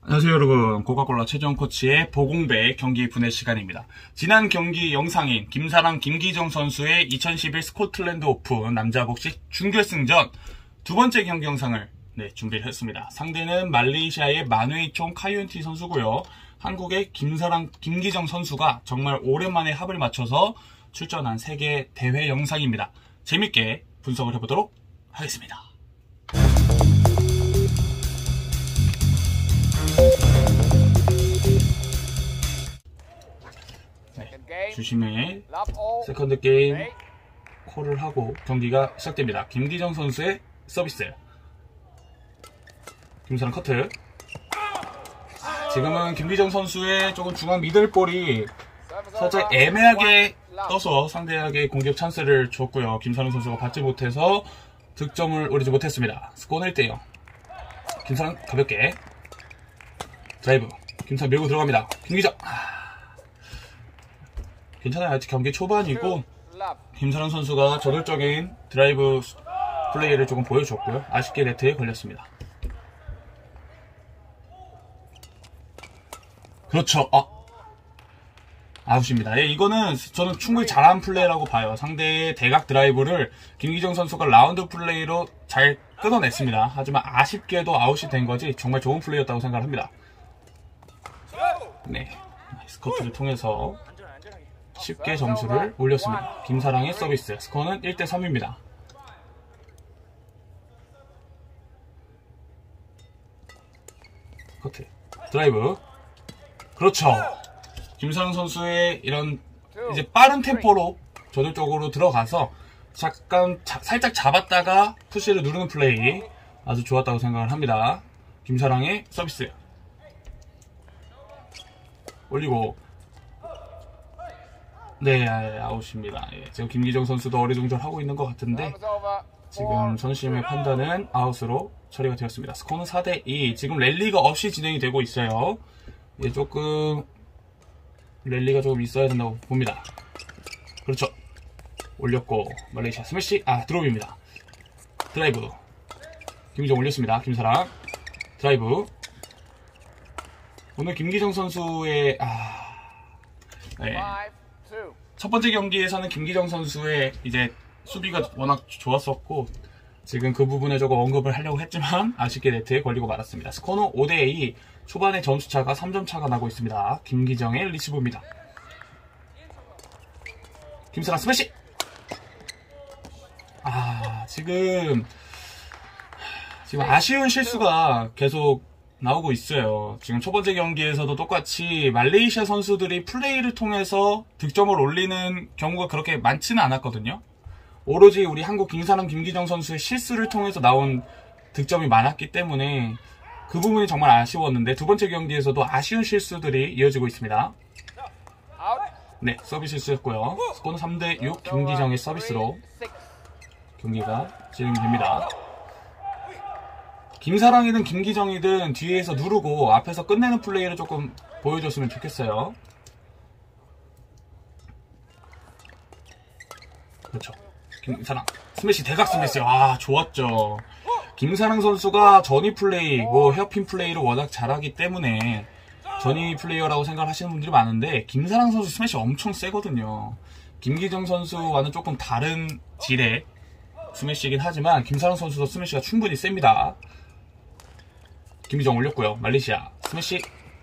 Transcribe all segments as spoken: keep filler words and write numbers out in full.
안녕하세요 여러분, 코카콜라 최정 코치의 보공배 경기 분해 시간입니다. 지난 경기 영상인 김사랑 김기정 선수의 이천십일 스코틀랜드 오픈 남자 복식 준결승전 두 번째 경기 영상을 네, 준비를 했습니다. 상대는 말레이시아의 마누에이총 카이온티 선수고요. 한국의 김사랑 김기정 선수가 정말 오랜만에 합을 맞춰서 출전한 세계 대회 영상입니다. 재밌게 분석을 해보도록 하겠습니다. 네, 주심의 세컨드 게임 콜을 하고 경기가 시작됩니다. 김기정 선수의 서비스, 김사랑 커트. 지금은 김기정 선수의 조금 중앙 미들볼이 살짝 애매하게 떠서 상대에게 공격 찬스를 줬고요. 김사랑 선수가 받지 못해서 득점을 올리지 못했습니다. 스코어는 일 대 영. 김사랑 가볍게 드라이브, 김사랑 밀고 들어갑니다. 김기정 괜찮아요. 아직 경기 초반이고 김사랑 선수가 저돌적인 드라이브 플레이를 조금 보여줬고요. 아쉽게 네트에 걸렸습니다. 그렇죠. 아, 아웃입니다. 예, 이거는 저는 충분히 잘한 플레이라고 봐요. 상대의 대각 드라이브를 김기정 선수가 라운드 플레이로 잘 끊어냈습니다. 하지만 아쉽게도 아웃이 된 거지 정말 좋은 플레이였다고 생각을 합니다. 네, 스커트를 통해서 쉽게 점수를 올렸습니다. 김사랑의 서비스, 스코어는 일 대 삼입니다. 커트, 드라이브. 그렇죠. 김사랑 선수의 이런 이제 빠른 템포로 저돌적으로 들어가서 잠깐 자, 살짝 잡았다가 푸시를 누르는 플레이 아주 좋았다고 생각을 합니다. 김사랑의 서비스 올리고 네, 아웃입니다. 예, 지금 김기정 선수도 어리둥절하고 있는 것 같은데 지금 선심의 판단은 아웃으로 처리가 되었습니다. 스코어는 사 대 이. 지금 랠리가 없이 진행이 되고 있어요. 예, 조금 랠리가 조금 있어야 된다고 봅니다. 그렇죠. 올렸고 말레이시아 스매시, 아 드롭입니다. 드라이브, 김기정 올렸습니다. 김사랑 드라이브. 오늘 김기정 선수의 아 네. 첫 번째 경기에서는 김기정 선수의 이제 수비가 워낙 좋았었고 지금 그 부분에 조금 언급을 하려고 했지만 아쉽게 네트에 걸리고 말았습니다. 스코어는 오 대 이. 초반에 점수차가 삼 점 차가 나고 있습니다. 김기정의 리시브입니다. 김사랑 스매시. 아 지금 지금 아쉬운 실수가 계속 나오고 있어요. 지금 첫 번째 경기에서도 똑같이 말레이시아 선수들이 플레이를 통해서 득점을 올리는 경우가 그렇게 많지는 않았거든요. 오로지 우리 한국 김사랑 김기정 선수의 실수를 통해서 나온 득점이 많았기 때문에 그 부분이 정말 아쉬웠는데 두 번째 경기에서도 아쉬운 실수들이 이어지고 있습니다. 네, 서비스 실수였고요. 스코어는 삼 대 육. 김기정의 서비스로 경기가 진행됩니다. 김사랑이든 김기정이든 뒤에서 누르고 앞에서 끝내는 플레이를 조금 보여줬으면 좋겠어요. 그렇죠. 김사랑 스매시, 대각 스매시. 아 좋았죠. 김사랑 선수가 전위 플레이, 뭐 헤어핀 플레이를 워낙 잘하기 때문에 전위 플레이어라고 생각을 하시는 분들이 많은데 김사랑 선수 스매시 엄청 세거든요. 김기정 선수와는 조금 다른 질의 스매시이긴 하지만 김사랑 선수도 스매시가 충분히 셉니다. 김기정 올렸고요. 말레이시아 스매시,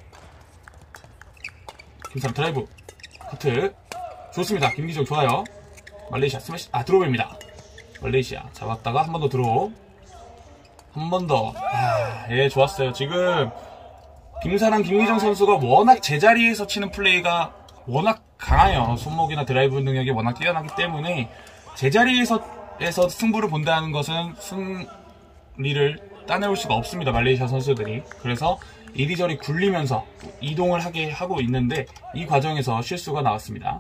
김사랑 드라이브, 커트 좋습니다. 김기정 좋아요. 말레이시아 스매시, 아 드롭입니다. 말레이시아 잡았다가 한 번 더 드롭, 한 번 더. 아, 예, 좋았어요. 지금 김사랑 김기정 선수가 워낙 제자리에서 치는 플레이가 워낙 강해요. 손목이나 드라이브 능력이 워낙 뛰어나기 때문에 제자리에서 에서 승부를 본다는 것은 승리를 따내올 수가 없습니다. 말레이시아 선수들이. 그래서 이리저리 굴리면서 이동을 하게 하고 있는데 이 과정에서 실수가 나왔습니다.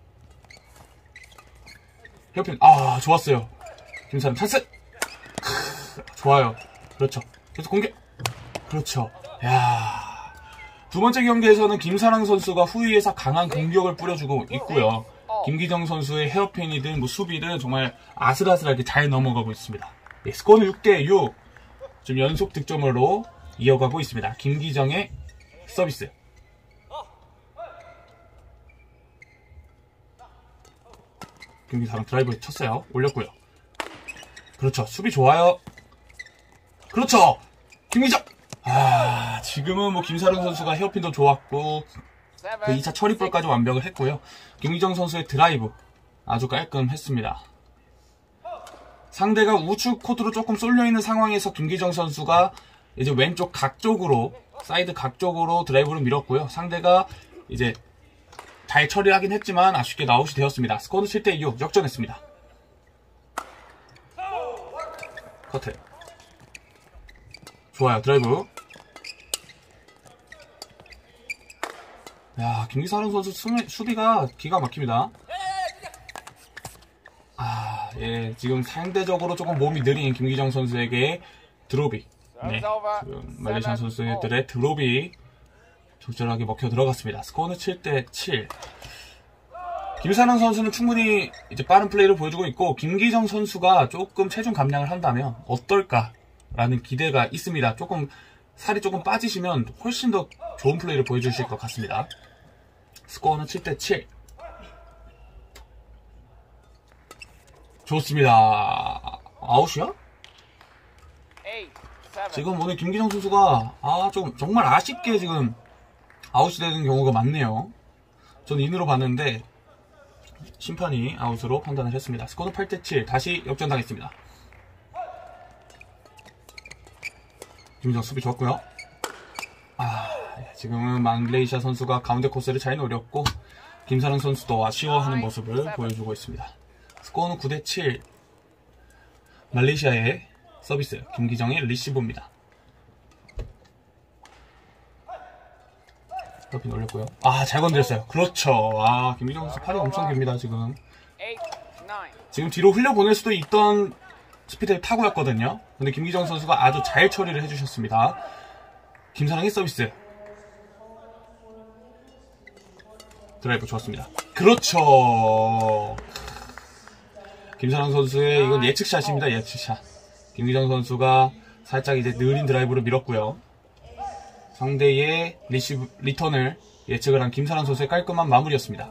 헤어핀, 아 좋았어요. 김사랑 찬스. 좋아요. 그렇죠. 계속 공격. 그렇죠. 야, 두 번째 경기에서는 김사랑 선수가 후위에서 강한 공격을 뿌려주고 있고요. 김기정 선수의 헤어핀이든 뭐 수비든 정말 아슬아슬하게 잘 넘어가고 있습니다. 네, 스코어는 육 대 육. 지금 연속 득점으로 이어가고 있습니다. 김기정의 서비스. 김기정 드라이브 쳤어요. 올렸고요. 그렇죠. 수비 좋아요. 그렇죠. 김기정. 아, 지금은 뭐 김사령 선수가 헤어핀도 좋았고 그 이 차 처리볼까지 완벽을 했고요. 김기정 선수의 드라이브 아주 깔끔했습니다. 상대가 우측 코트로 조금 쏠려있는 상황에서 김기정 선수가 이제 왼쪽 각 쪽으로, 사이드 각 쪽으로 드라이브를 밀었고요. 상대가 이제 잘 처리하긴 했지만 아쉽게 나웃이 되었습니다. 스코어는 칠 대 이 역전했습니다. 커트. 좋아요. 드라이브. 야, 김기사령 선수 수비, 수비가 기가 막힙니다. 아, 예, 지금 상대적으로 조금 몸이 느린 김기정 선수에게 드롭이, 네, 지금 말레이시아 선수들의 드롭이 적절하게 먹혀 들어갔습니다. 스코어는 칠 대 칠. 김사령 선수는 충분히 이제 빠른 플레이를 보여주고 있고, 김기정 선수가 조금 체중 감량을 한다면 어떨까라는 기대가 있습니다. 조금 살이 조금 빠지시면 훨씬 더 좋은 플레이를 보여주실 것 같습니다. 스코어는 칠 대 칠. 좋습니다. 아웃이야? 지금 오늘 김기정 선수가 아, 좀 정말 아쉽게 지금 아웃이 되는 경우가 많네요. 저는 인으로 봤는데 심판이 아웃으로 판단을 했습니다. 스코어는 팔 대 칠. 다시 역전당했습니다. 김기정 수비 좋았고요. 아, 지금은 말레이시아 선수가 가운데 코스를 잘 노렸고 김사령 선수도 아쉬워하는 모습을 보여주고 있습니다. 스코어는 구 대 칠. 말레이시아의 서비스, 김기정의 리시브입니다. 서핑 올렸고요. 아, 잘 건드렸어요. 그렇죠. 아, 김기정 선수 팔이 엄청 깁니다, 지금. 지금 뒤로 흘려보낼 수도 있던 스피드 타구였거든요. 근데 김기정 선수가 아주 잘 처리를 해주셨습니다. 김사령의 서비스. 드라이브 좋았습니다. 그렇죠. 김사령 선수의 이건 예측샷입니다. 예측샷. 김기정 선수가 살짝 이제 느린 드라이브로 밀었고요. 상대의 리시브, 리턴을 예측을 한 김사령 선수의 깔끔한 마무리였습니다.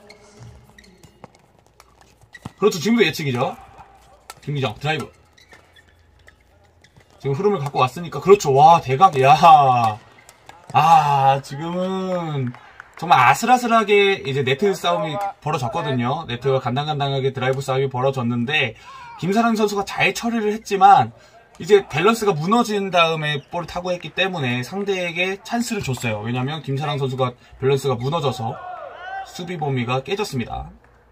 그렇죠. 지금도 예측이죠. 김기정 드라이브. 지금 흐름을 갖고 왔으니까 그렇죠. 와, 대각. 야, 아, 지금은 정말 아슬아슬하게 이제 네트 싸움이 벌어졌거든요. 네트가 간당간당하게 드라이브 싸움이 벌어졌는데 김사령 선수가 잘 처리를 했지만 이제 밸런스가 무너진 다음에 볼을 타고 했기 때문에 상대에게 찬스를 줬어요. 왜냐하면 김사령 선수가 밸런스가 무너져서 수비 범위가 깨졌습니다.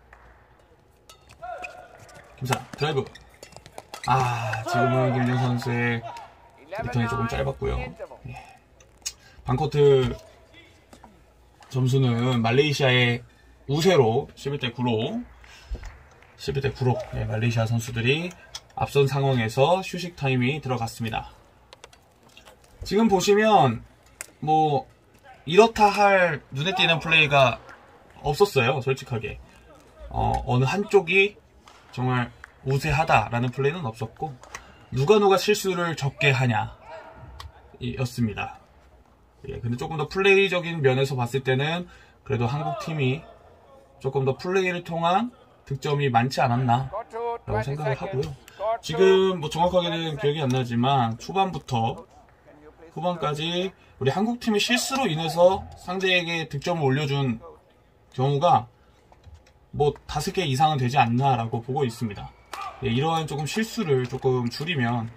김사령 드라이브. 아, 지금은 김기정 선수의 리턴이 조금 짧았고요. 예. 반코트 점수는 말레이시아의 우세로 십일 대 구로 십일 대 구로 네, 말레이시아 선수들이 앞선 상황에서 휴식 타임이 들어갔습니다. 지금 보시면 뭐 이렇다 할 눈에 띄는 플레이가 없었어요. 솔직하게 어, 어느 한쪽이 정말 우세하다라는 플레이는 없었고 누가 누가 실수를 적게 하냐 였습니다. 예, 근데 조금 더 플레이적인 면에서 봤을 때는 그래도 한국 팀이 조금 더 플레이를 통한 득점이 많지 않았나 라고 생각을 하고요. 지금 뭐 정확하게는 기억이 안 나지만 초반부터 후반까지 우리 한국 팀의 실수로 인해서 상대에게 득점을 올려준 경우가 뭐 다섯 개 이상은 되지 않나 라고 보고 있습니다. 예, 이러한 조금 실수를 조금 줄이면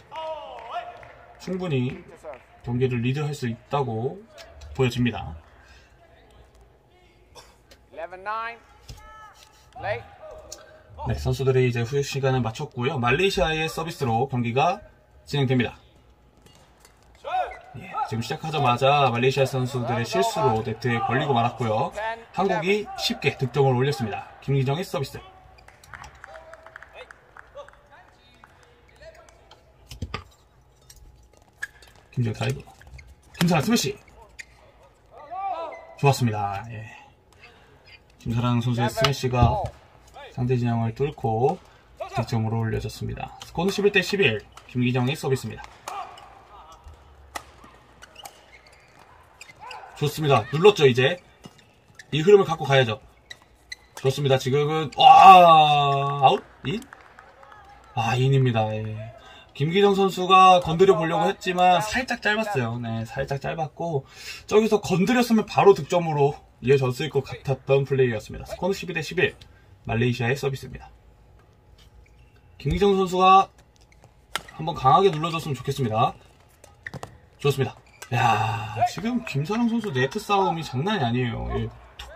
충분히 경기를 리드할 수 있다고 보여집니다. 네, 선수들이 이제 후유 시간을 마쳤고요. 말레이시아의 서비스로 경기가 진행됩니다. 예, 지금 시작하자마자 말레이시아 선수들의 실수로 네트에 걸리고 말았고요. 한국이 쉽게 득점을 올렸습니다. 김기정의 서비스. 김기정 드라이브. 김사랑 스매시. 좋았습니다. 예. 김사랑 선수의 스매시가 상대 진영을 뚫고 득점으로 올려졌습니다. 스코어는 십일 대 십일. 김기정의 서비스입니다. 좋습니다. 눌렀죠. 이제 이 흐름을 갖고 가야죠. 좋습니다. 지금은 와 아웃? 인? 아 인입니다. 예. 김기정 선수가 건드려 보려고 했지만 살짝 짧았어요. 네, 살짝 짧았고 저기서 건드렸으면 바로 득점으로 이어졌을 것 같았던 플레이였습니다. 스코어는 십이 대 십일. 말레이시아의 서비스입니다. 김기정 선수가 한번 강하게 눌러줬으면 좋겠습니다. 좋습니다. 야, 지금 김사랑 선수 네트 싸움이 장난이 아니에요. 예.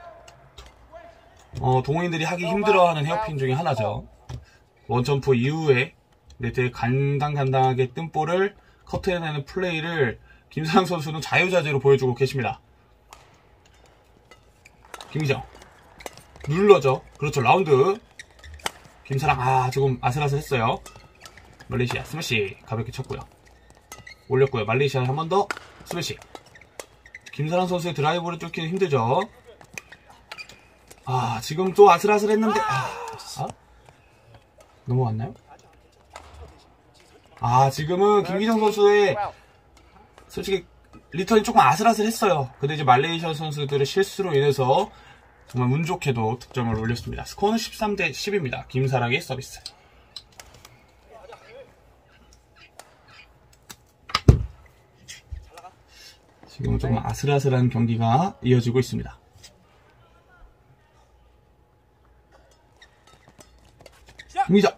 어, 동호인들이 하기 힘들어하는 헤어핀 중에 하나죠. 원점프 이후에 네트에 간당간당하게 뜬 볼을 커트해내는 플레이를 김사랑 선수는 자유자재로 보여주고 계십니다. 김기정 눌러죠. 그렇죠. 라운드 김사랑 아 조금 아슬아슬했어요. 말레이시아 스매시 가볍게 쳤고요. 올렸고요. 말레이시아 한 번 더 스매시. 김사랑 선수의 드라이브를 쫓기는 힘들죠. 아 지금 또 아슬아슬했는데 아, 아? 넘어갔나요? 아 지금은 김기정 선수의 솔직히 리턴이 조금 아슬아슬했어요. 근데 이제 말레이시아 선수들의 실수로 인해서 정말 운 좋게도 득점을 올렸습니다. 스코어는 십삼 대 십입니다. 김사랑의 서비스. 지금은 조금 아슬아슬한 경기가 이어지고 있습니다. 김기정.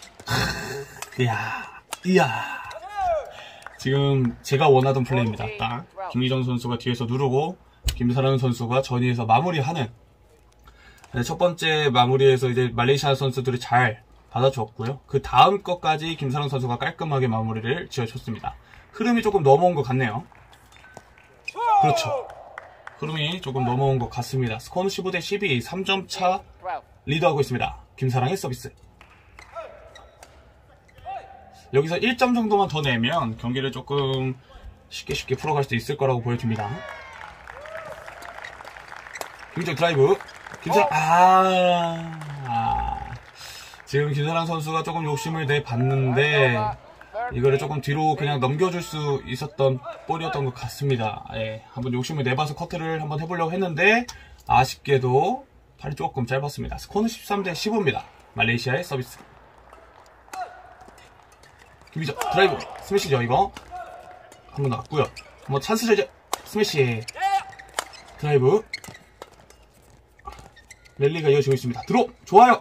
이야, 이야. 지금 제가 원하던 플레이입니다. 딱 김기정 선수가 뒤에서 누르고 김사랑 선수가 전위에서 마무리하는. 첫 번째 마무리에서 이제 말레이시아 선수들이 잘 받아줬고요. 그 다음 것까지 김사랑 선수가 깔끔하게 마무리를 지어줬습니다. 흐름이 조금 넘어온 것 같네요. 그렇죠. 흐름이 조금 넘어온 것 같습니다. 스코어는 십오 대 십이, 삼 점 차 리드하고 있습니다. 김사랑의 서비스. 여기서 일 점 정도만 더 내면 경기를 조금 쉽게 쉽게 풀어갈 수 있을 거라고 보여집니다. 김기정 드라이브. 김사랑, 아, 아, 지금 김사랑 선수가 조금 욕심을 내봤는데, 이거를 조금 뒤로 그냥 넘겨줄 수 있었던 볼이었던 것 같습니다. 예, 한번 욕심을 내봐서 커트를 한번 해보려고 했는데, 아쉽게도 팔이 조금 짧았습니다. 스코어는 십삼 대 십오입니다. 말레이시아의 서비스. 김기정 드라이브, 스매시죠, 이거. 한번 나왔고요. 한번 찬스죠, 이제. 스매시. 드라이브. 랠리가 이어지고 있습니다. 들어! 좋아요!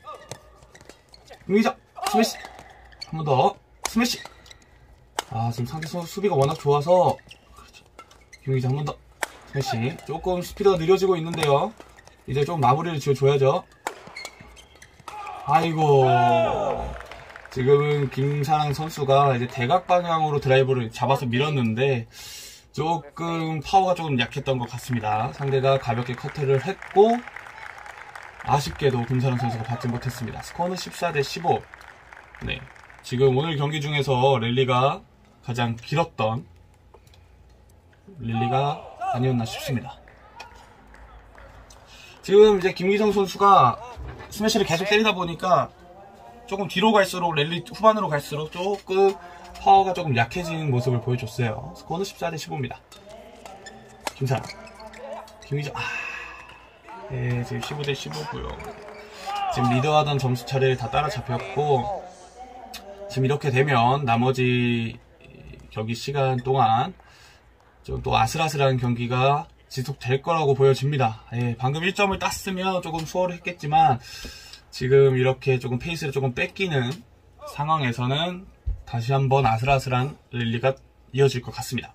김기정! 스매시! 한 번 더. 스매시! 아, 지금 상대 선수 수비가 워낙 좋아서. 그렇죠. 김기정 한 번 더. 스매시. 조금 스피드가 느려지고 있는데요. 이제 좀 마무리를 지어줘야죠. 아이고. 지금은 김사랑 선수가 이제 대각 방향으로 드라이브를 잡아서 밀었는데, 조금 파워가 조금 약했던 것 같습니다. 상대가 가볍게 커트를 했고, 아쉽게도 김사랑 선수가 받지 못했습니다. 스코어는 십사 대 십오. 네, 지금 오늘 경기 중에서 랠리가 가장 길었던 랠리가 아니었나 싶습니다. 지금 이제 김기정 선수가 스매시를 계속 때리다 보니까 조금 뒤로 갈수록 랠리 후반으로 갈수록 조금 파워가 조금 약해지는 모습을 보여줬어요. 스코어는 십사 대 십오입니다. 김사랑. 김기정. 아... 네, 지금 십오 대 십오고요. 지금 리드하던 점수 차례를 다 따라잡혔고, 지금 이렇게 되면 나머지 경기 시간 동안 좀 또 아슬아슬한 경기가 지속될 거라고 보여집니다. 예, 방금 일 점을 땄으면 조금 수월했겠지만 지금 이렇게 조금 페이스를 조금 뺏기는 상황에서는 다시 한번 아슬아슬한 랠리가 이어질 것 같습니다.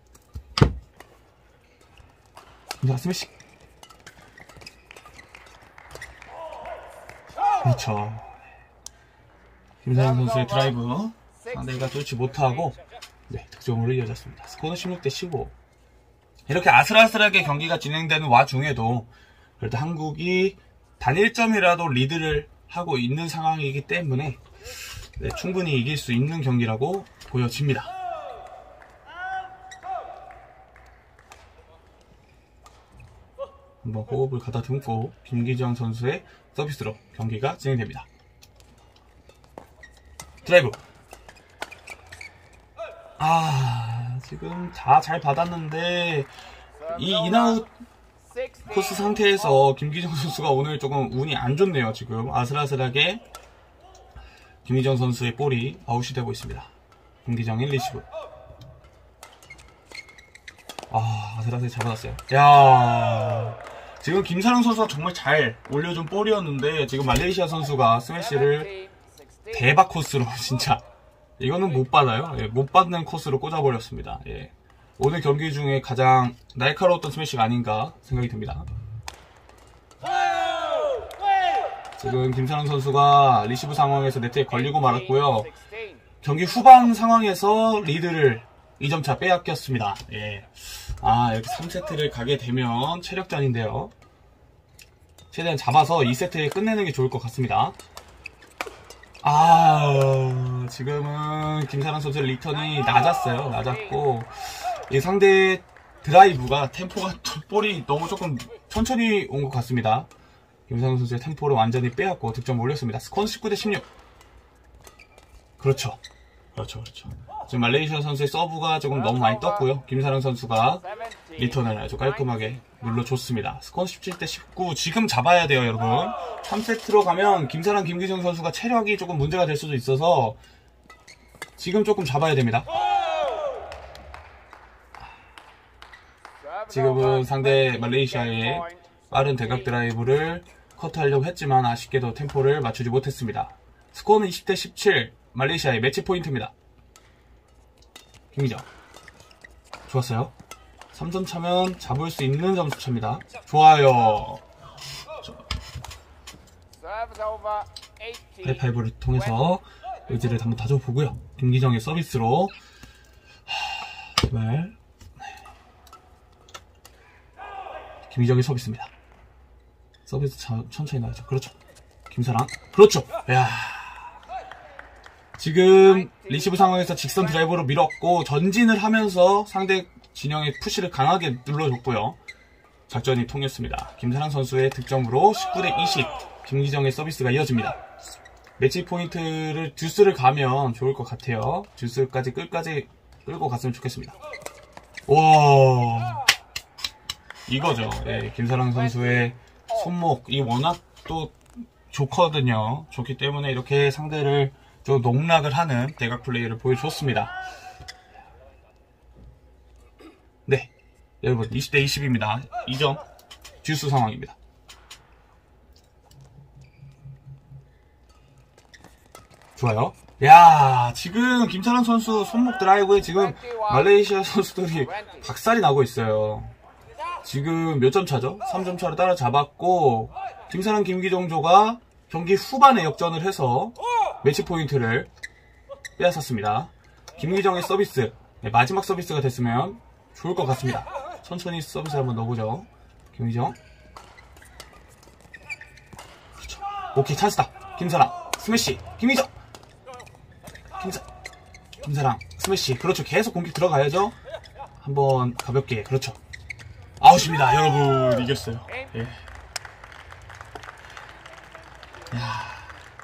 김사랑 스매시. 그렇죠. 김사랑 선수의 드라이브 상대가 뚫지 못하고 네, 득점으로 이어졌습니다. 스코어는 십육 대 십오. 이렇게 아슬아슬하게 경기가 진행되는 와중에도 그래도 한국이 단 일 점이라도 리드를 하고 있는 상황이기 때문에 네, 충분히 이길 수 있는 경기라고 보여집니다. 한번 호흡을 가다듬고 김기정 선수의 서비스로 경기가 진행됩니다. 드라이브. 아, 지금 다 잘 받았는데 이 인아웃 코스 상태에서 김기정 선수가 오늘 조금 운이 안 좋네요. 지금 아슬아슬하게 김기정 선수의 볼이 아웃이 되고 있습니다. 김기정의 리시브. 아, 아슬아슬하게 잡아놨어요. 야, 지금 김사랑 선수가 정말 잘 올려준 볼이었는데 지금 말레이시아 선수가 스매시를 대박 코스로 진짜 이거는 못 받아요. 예, 못 받는 코스로 꽂아버렸습니다. 예. 오늘 경기 중에 가장 날카로웠던 스매시가 아닌가 생각이 듭니다. 지금 김사랑 선수가 리시브 상황에서 네트에 걸리고 말았고요. 경기 후반 상황에서 리드를 이 점 차 빼앗겼습니다. 예. 아, 이렇게 삼 세트를 가게 되면 체력전인데요. 최대한 잡아서 이 세트에 끝내는 게 좋을 것 같습니다. 아, 지금은 김사랑 선수의 리턴이 낮았어요. 낮았고, 이 상대 드라이브가 템포가 볼이 너무 조금 천천히 온 것 같습니다. 김사랑 선수의 템포를 완전히 빼앗고 득점 올렸습니다. 스코어는 십구 대 십육. 그렇죠. 그렇죠, 그렇죠. 지금 말레이시아 선수의 서브가 조금 너무 많이 떴고요. 김사랑 선수가 리턴을 아주 깔끔하게 눌러줬습니다. 스코어는 십칠 대 십구. 지금 잡아야 돼요, 여러분. 삼 세트로 가면 김사랑, 김기정 선수가 체력이 조금 문제가 될 수도 있어서 지금 조금 잡아야 됩니다. 지금은 상대 말레이시아의 빠른 대각 드라이브를 커트하려고 했지만 아쉽게도 템포를 맞추지 못했습니다. 스코어는 이십 대 십칠. 말레이시아의 매치 포인트입니다. 김기정. 좋았어요. 삼 점 차면 잡을 수 있는 점수차입니다. 좋아요. 하이파이브를 통해서 의지를 한번 다져보고요. 김기정의 서비스로. 하, 제발. 김기정의 서비스입니다. 서비스 차, 천천히 나가죠. 그렇죠. 김사랑. 그렇죠. 야. 지금 리시브 상황에서 직선 드라이브로 밀었고 전진을 하면서 상대 진영의 푸시를 강하게 눌러줬고요. 작전이 통했습니다. 김사랑 선수의 득점으로 십구 대 이십. 김기정의 서비스가 이어집니다. 매치 포인트를 듀스를 가면 좋을 것 같아요. 듀스까지 끝까지 끌고 갔으면 좋겠습니다. 와, 이거죠. 예, 김사랑 선수의 손목이 워낙 또 좋거든요. 좋기 때문에 이렇게 상대를 좀 농락을 하는 대각 플레이를 보여줬습니다. 네, 여러분 이십 대 이십입니다. 이 점 듀스 상황입니다. 좋아요. 야, 지금 김사랑 선수 손목 드라이브에 지금 말레이시아 선수들이 박살이 나고 있어요. 지금 몇 점 차죠? 삼 점 차로 따라잡았고 김사랑 김기정조가 경기 후반에 역전을 해서 매치 포인트를 빼앗았습니다. 김기정의 서비스, 네, 마지막 서비스가 됐으면 좋을 것 같습니다. 천천히 서비스 한번 넣어보죠. 김기정. 그렇죠. 오케이, 찬스다. 김사랑 스매시. 김기정. 김사, 김사랑 스매시. 그렇죠. 계속 공격 들어가야죠. 한번 가볍게. 그렇죠. 아웃입니다. 여러분, 이겼어요. 예. 야.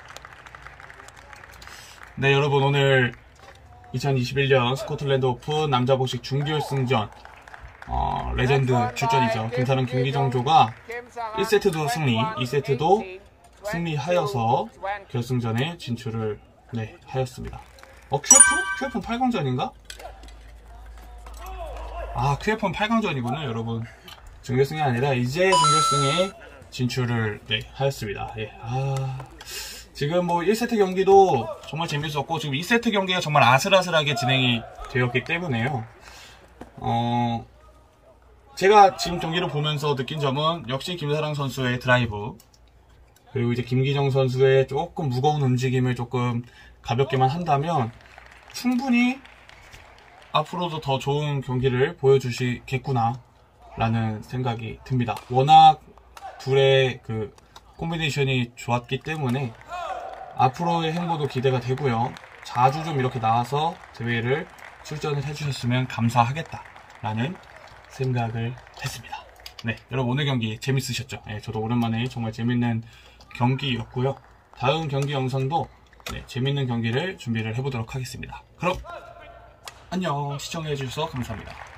네, 여러분, 오늘 이천이십일 년 스코틀랜드 오픈 남자 복식 준결승전 어, 레전드 출전이죠. 김사랑 김기정조가 일 세트도 승리, 이 세트도 승리하여서 결승전에 진출을 네, 하였습니다. 어, 큐에프? 큐에프는 팔 강전인가? 아, 큐에프는 팔 강전이구나, 여러분. 준결승이 아니라 이제 준결승에 진출을 네, 하였습니다. 예. 아, 지금 뭐 일 세트 경기도 정말 재밌었고 지금 이 세트 경기가 정말 아슬아슬하게 진행이 되었기 때문에요. 어, 제가 지금 경기를 보면서 느낀 점은 역시 김사랑 선수의 드라이브, 그리고 이제 김기정 선수의 조금 무거운 움직임을 조금 가볍게만 한다면 충분히 앞으로도 더 좋은 경기를 보여주시겠구나 라는 생각이 듭니다. 워낙 둘의 그 콤비네이션이 좋았기 때문에 앞으로의 행보도 기대가 되고요. 자주 좀 이렇게 나와서 대회를 출전을 해주셨으면 감사하겠다 라는 생각을 했습니다. 네, 여러분 오늘 경기 재밌으셨죠? 네, 저도 오랜만에 정말 재밌는 경기였고요. 다음 경기 영상도 네, 재밌는 경기를 준비를 해보도록 하겠습니다. 그럼 안녕, 시청해주셔서 감사합니다.